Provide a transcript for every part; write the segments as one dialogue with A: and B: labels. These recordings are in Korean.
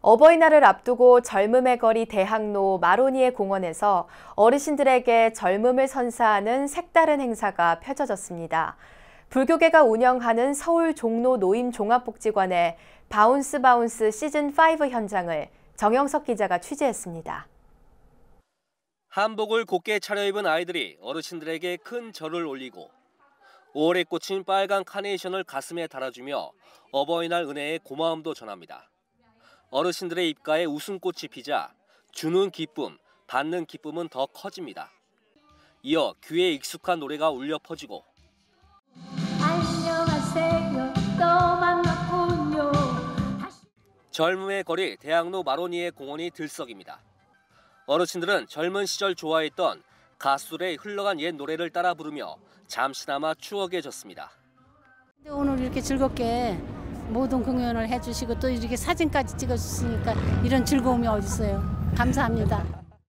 A: 어버이날을 앞두고 젊음의 거리 대학로 마로니에 공원에서 어르신들에게 젊음을 선사하는 색다른 행사가 펼쳐졌습니다. 불교계가 운영하는 서울 종로 노인 종합복지관의 바운스 바운스 시즌5 현장을 정영석 기자가 취재했습니다.
B: 한복을 곱게 차려입은 아이들이 어르신들에게 큰 절을 올리고 5월에 꽂힌 빨간 카네이션을 가슴에 달아주며 어버이날 은혜의 고마움도 전합니다. 어르신들의 입가에 웃음꽃이 피자 주는 기쁨, 받는 기쁨은 더 커집니다. 이어 귀에 익숙한 노래가 울려 퍼지고
C: 안녕하세요, 또 만났군요.
B: 젊음의 거리 대학로 마로니에 공원이 들썩입니다. 어르신들은 젊은 시절 좋아했던 가수들의 흘러간 옛 노래를 따라 부르며 잠시나마 추억에 젖습니다.
D: 오늘 이렇게 즐겁게 모든 공연을 해주시고 또 이렇게 사진까지 찍어주시니까 이런 즐거움이 어디 있어요. 감사합니다.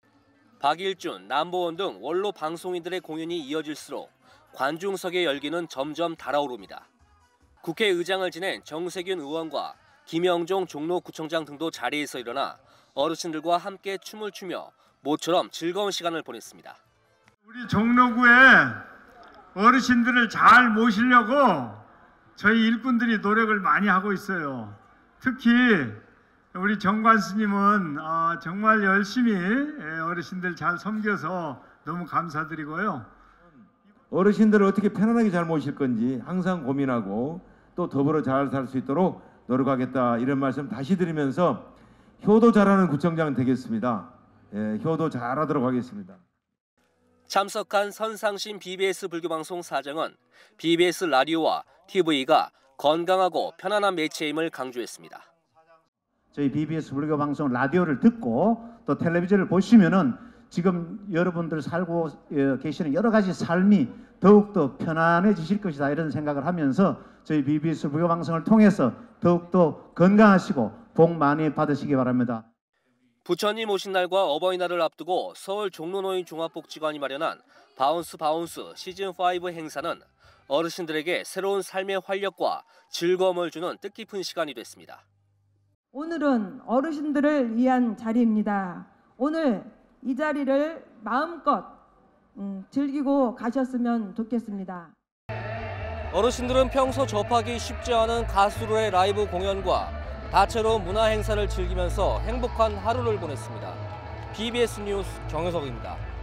B: 박일준, 남보원 등 원로 방송인들의 공연이 이어질수록 관중석의 열기는 점점 달아오릅니다. 국회의장을 지낸 정세균 의원과 김영종 종로구청장 등도 자리에서 일어나 어르신들과 함께 춤을 추며 모처럼 즐거운 시간을 보냈습니다.
E: 우리 종로구에 어르신들을 잘 모시려고 저희 일꾼들이 노력을 많이 하고 있어요. 특히 우리 정관 스님은 정말 열심히 어르신들 잘 섬겨서 너무 감사드리고요.
F: 어르신들을 어떻게 편안하게 잘 모실 건지 항상 고민하고 또 더불어 잘 살 수 있도록 노력하겠다, 이런 말씀 다시 드리면서 효도 잘하는 구청장 되겠습니다. 효도 잘하도록 하겠습니다.
B: 참석한 선상신 BBS 불교방송 사장은 BBS 라디오와 TV가 건강하고 편안한 매체임을 강조했습니다.
G: 저희 BBS 불교방송 라디오를 듣고 또 텔레비전을 보시면은 지금 여러분들 살고 계시는 여러 가지 삶이 더욱더 편안해지실 것이다, 이런 생각을 하면서 저희 BBS 불교방송을 통해서 더욱더 건강하시고 복 많이 받으시기 바랍니다.
B: 부처님 오신 날과 어버이날을 앞두고 서울 종로노인 종합복지관이 마련한 바운스 바운스 시즌5 행사는 어르신들에게 새로운 삶의 활력과 즐거움을 주는 뜻깊은 시간이 됐습니다.
H: 오늘은 어르신들을 위한 자리입니다. 오늘 이 자리를 마음껏 즐기고 가셨으면 좋겠습니다.
B: 어르신들은 평소 접하기 쉽지 않은 가수들의 라이브 공연과 다채로운 문화 행사를 즐기면서 행복한 하루를 보냈습니다. BBS 뉴스 정효석입니다.